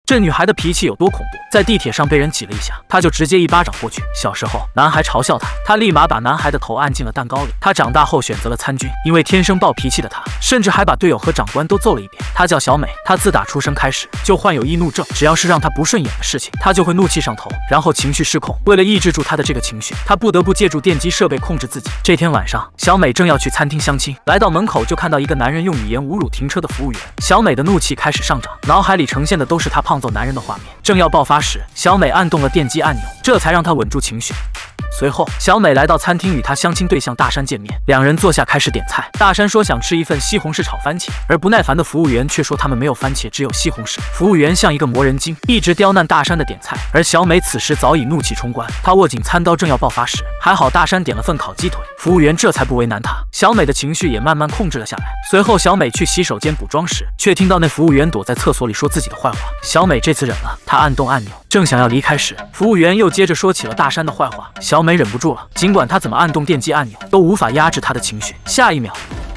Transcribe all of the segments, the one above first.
这女孩的脾气有多恐怖，在地铁上被人挤了一下，她就直接一巴掌过去。小时候，男孩嘲笑她，她立马把男孩的头按进了蛋糕里。她长大后选择了参军，因为天生暴脾气的她，甚至还把队友和长官都揍了一遍。她叫小美，她自打出生开始就患有易怒症，只要是让她不顺眼的事情，她就会怒气上头，然后情绪失控。为了抑制住她的这个情绪，她不得不借助电击设备控制自己。这天晚上，小美正要去餐厅相亲，来到门口就看到一个男人用语言侮辱停车的服务员。小美的怒气开始上涨，脑海里呈现的都是她胖揍男人的画面。正要爆发时，小美按动了电击按钮，这才让她稳住情绪。随后，小美来到餐厅与她相亲对象大山见面，两人坐下开始点菜。大山说想吃一份西红柿炒番茄，而不耐烦的服务员却说他们没有番茄，只有西红柿。服务员像一个磨人精，一直刁难大山的点菜。而小美此时早已怒气冲冠，她握紧餐刀正要爆发时，还好大山点了份烤鸡腿，服务员这才不为难她。小美的情绪也慢慢控制了下来。随后，小美去洗手间补妆时，却听到那服务员躲在厕所里说自己的坏话。小美这次忍了，她按动按钮，正想要离开时，服务员又接着说起了大山的坏话。小美忍不住了，尽管她怎么按动电击按钮，都无法压制她的情绪。下一秒，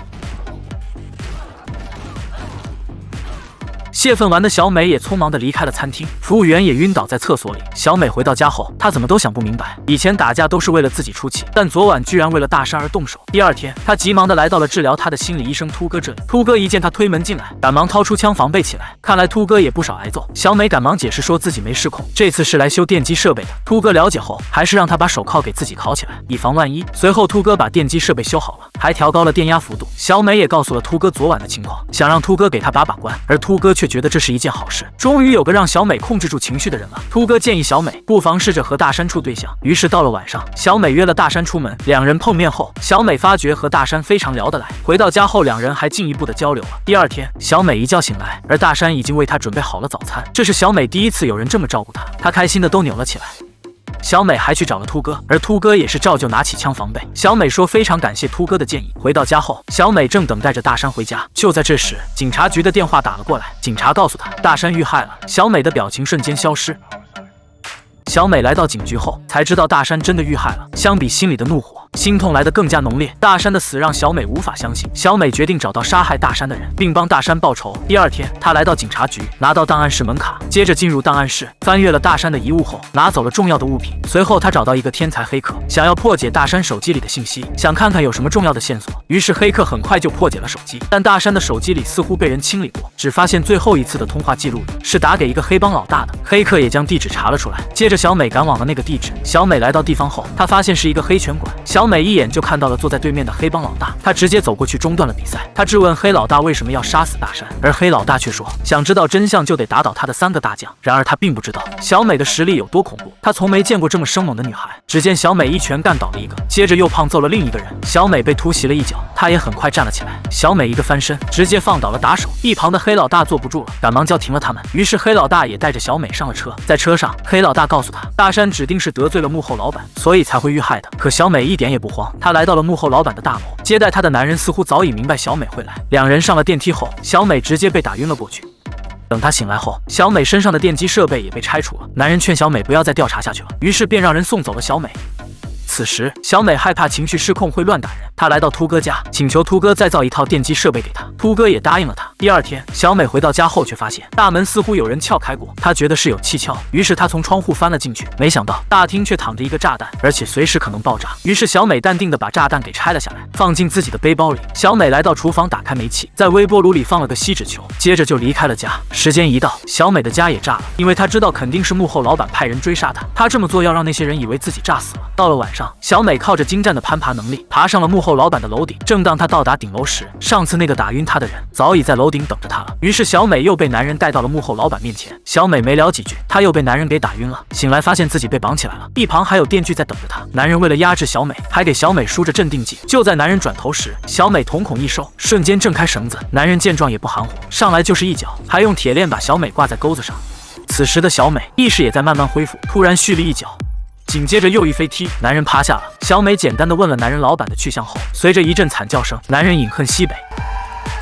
泄愤完的小美也匆忙地离开了餐厅，服务员也晕倒在厕所里。小美回到家后，她怎么都想不明白，以前打架都是为了自己出气，但昨晚居然为了大山而动手。第二天，她急忙地来到了治疗她的心理医生秃哥这里。秃哥一见她推门进来，赶忙掏出枪防备起来。看来秃哥也不少挨揍。小美赶忙解释说自己没失控，这次是来修电击设备的。秃哥了解后，还是让她把手铐给自己铐起来，以防万一。随后，秃哥把电击设备修好了，还调高了电压幅度。小美也告诉了秃哥昨晚的情况，想让秃哥给她把关，而秃哥却觉得这是一件好事，终于有个让小美控制住情绪的人了。秃哥建议小美不妨试着和大山处对象，于是到了晚上，小美约了大山出门。两人碰面后，小美发觉和大山非常聊得来。回到家后，两人还进一步的交流了。第二天，小美一觉醒来，而大山已经为她准备好了早餐，这是小美第一次有人这么照顾她，她开心的都扭了起来。小美还去找了秃哥，而秃哥也是照旧拿起枪防备。小美说非常感谢秃哥的建议。回到家后，小美正等待着大山回家，就在这时，警察局的电话打了过来，警察告诉她大山遇害了。小美的表情瞬间消失。小美来到警局后，才知道大山真的遇害了。相比心里的怒火，心痛来得更加浓烈。大山的死让小美无法相信，小美决定找到杀害大山的人，并帮大山报仇。第二天，她来到警察局，拿到档案室门卡，接着进入档案室，翻阅了大山的遗物后，拿走了重要的物品。随后，她找到一个天才黑客，想要破解大山手机里的信息，想看看有什么重要的线索。于是，黑客很快就破解了手机，但大山的手机里似乎被人清理过，只发现最后一次的通话记录里是打给一个黑帮老大的。黑客也将地址查了出来，接着小美赶往了那个地址。小美来到地方后，她发现是一个黑拳馆。小美一眼就看到了坐在对面的黑帮老大，她直接走过去中断了比赛。她质问黑老大为什么要杀死大山，而黑老大却说想知道真相就得打倒他的3个大将。然而他并不知道小美的实力有多恐怖，他从没见过这么生猛的女孩。只见小美一拳干倒了一个，接着又胖揍了另一个人。小美被突袭了一脚，她也很快站了起来。小美一个翻身，直接放倒了打手。一旁的黑老大坐不住了，赶忙叫停了他们。于是黑老大也带着小美上了车。在车上，黑老大告诉他，大山指定是得罪了幕后老板，所以才会遇害的。可小美一点也不慌，她来到了幕后老板的大楼，接待她的男人似乎早已明白小美会来。两人上了电梯后，小美直接被打晕了过去。等她醒来后，小美身上的电击设备也被拆除了。男人劝小美不要再调查下去了，于是便让人送走了小美。此时，小美害怕情绪失控会乱打人，她来到秃哥家，请求秃哥再造一套电击设备给她。秃哥也答应了她。第二天，小美回到家后，却发现大门似乎有人撬开过，她觉得是有蹊跷，于是她从窗户翻了进去，没想到大厅却躺着一个炸弹，而且随时可能爆炸。于是小美淡定地把炸弹给拆了下来，放进自己的背包里。小美来到厨房，打开煤气，在微波炉里放了个锡纸球，接着就离开了家。时间一到，小美的家也炸了，因为她知道肯定是幕后老板派人追杀她，她这么做要让那些人以为自己炸死了。到了晚上，小美靠着精湛的攀爬能力爬上了幕后老板的楼顶。正当她到达顶楼时，上次那个打晕她的人早已在楼顶等着她了。于是小美又被男人带到了幕后老板面前。小美没聊几句，她又被男人给打晕了。醒来发现自己被绑起来了，一旁还有电锯在等着她。男人为了压制小美，还给小美输着镇定剂。就在男人转头时，小美瞳孔一收，瞬间挣开绳子。男人见状也不含糊，上来就是一脚，还用铁链把小美挂在钩子上。此时的小美意识也在慢慢恢复，突然蓄力一脚，紧接着又一飞踢，男人趴下了。小美简单的问了男人老板的去向后，随着一阵惨叫声，男人饮恨西北。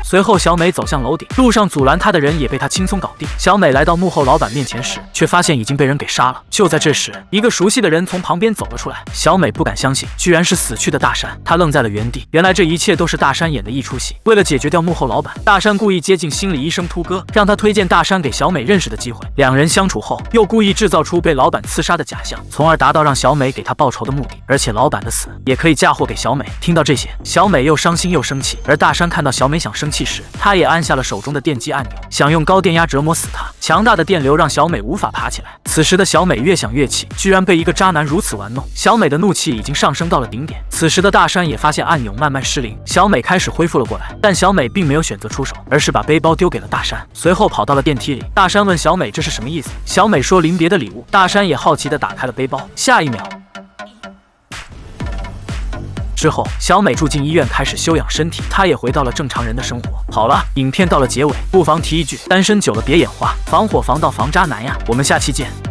随后小美走向楼顶，路上阻拦她的人也被她轻松搞定。小美来到幕后老板面前时，却发现已经被人给杀了。就在这时，一个熟悉的人从旁边走了出来。小美不敢相信，居然是死去的大山。她愣在了原地，原来这一切都是大山演的一出戏。为了解决掉幕后老板，大山故意接近心理医生秃哥，让他推荐大山给小美认识的机会。两人相处后，又故意制造出被老板刺杀的假象，从而达到让小美给他报仇的目的。而且老板的死也可以嫁祸给小美。听到这些，小美又伤心又生气。而大山看到小美想生气时，他也按下了手中的电击按钮，想用高电压折磨死她。强大的电流让小美无法爬起来。此时的小美越想越气，居然被一个渣男如此玩弄。小美的怒气已经上升到了顶点。此时的大山也发现按钮慢慢失灵，小美开始恢复了过来。但小美并没有选择出手，而是把背包丢给了大山，随后跑到了电梯里。大山问小美这是什么意思，小美说临别的礼物。大山也好奇地打开了背包，下一秒之后，小美住进医院开始休养身体，她也回到了正常人的生活。好了，影片到了结尾，不妨提一句：单身久了别眼花，防火防盗防渣男呀！我们下期见。